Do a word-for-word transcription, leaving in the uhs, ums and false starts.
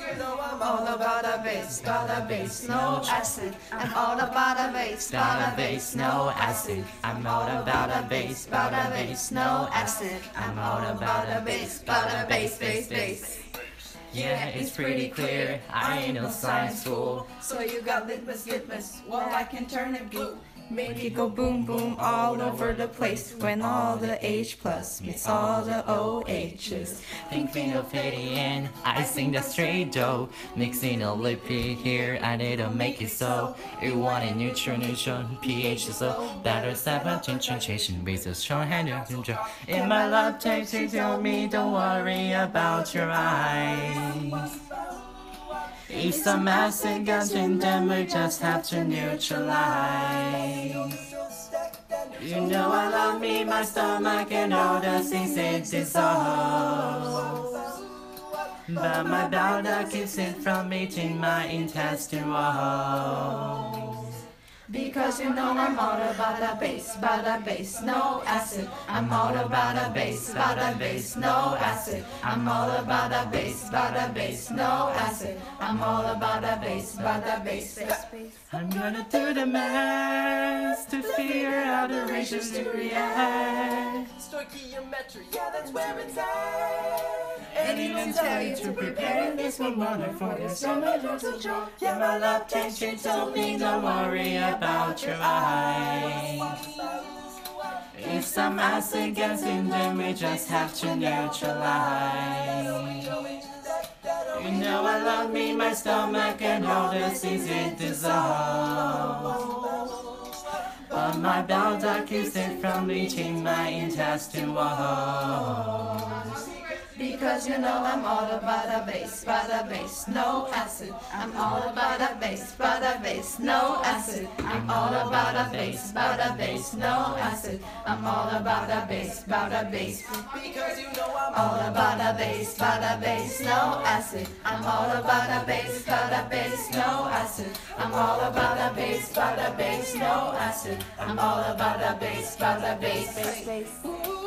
you know I'm all about a bass, about a bass, no acid. I'm all about a bass, about a bass, no acid. I'm all about a bass, about a bass, no acid. I'm all about a bass, about a bass, bass, bass. Yeah, it's pretty clear, I ain't no science fool. So you got litmus, litmus, well I can turn it blue. Make it go boom, boom all over the place. When all the H plus meets all the O H's. Think of fading in, I sing the straight dough. Mixing a lippy here, I need to make it so. You want a neutral, neutral, pH is low. Better seventeen concentration with a strong hand control. In my love tape, you tell me don't worry about your eyes. It's a massive gun, then we just have to neutralize. You know I love me, my stomach, and all the things it dissolves. But my bladder keeps it from eating my intestine walls. Because you know I'm all about a bass, about a bass, no acid. I'm all about a bass, about a bass, no acid. I'm all about a bass, about a bass, no acid. I'm all about a bass, about a bass, bass, bass. I'm gonna do the math to figure out the ratios to react. Stoichiometry, yeah, that's where it's at. And even tell you to prepare this one water for the summer little joy. Yeah, my love takes you, told me don't worry about your eyes. If some acid gets in, then we just have to neutralize. You know I love me, my stomach, and all the things it dissolves. But my bladder keeps it from reaching my intestine walls. Because you know I'm all about a bass, about a bass, no acid. I'm all about a bass, about a bass, no acid. I'm all about a bass, about a bass, no acid. I'm all about a bass, about a bass. Because you know I'm all about a bass, about a bass, no acid. I'm all about a bass, about a bass, no acid. I'm all about a bass, about a bass, no acid. I'm all about a bass, about a bass, bass, bass.